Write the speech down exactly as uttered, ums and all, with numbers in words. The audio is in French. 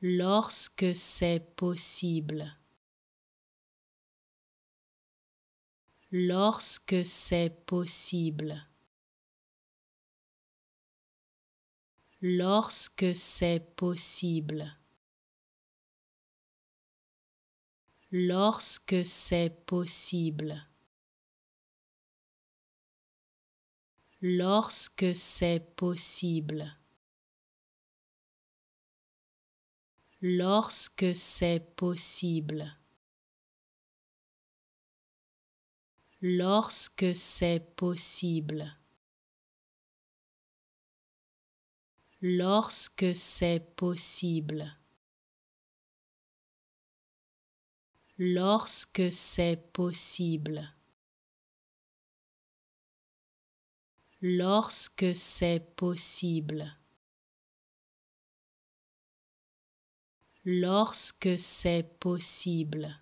lorsque c'est possible, lorsque c'est possible, lorsque c'est possible, lorsque c'est possible, lorsque c'est possible, lorsque c'est possible, lorsque c'est possible, lorsque c'est possible, lorsque c'est possible, lorsque c'est possible, lorsque c'est possible,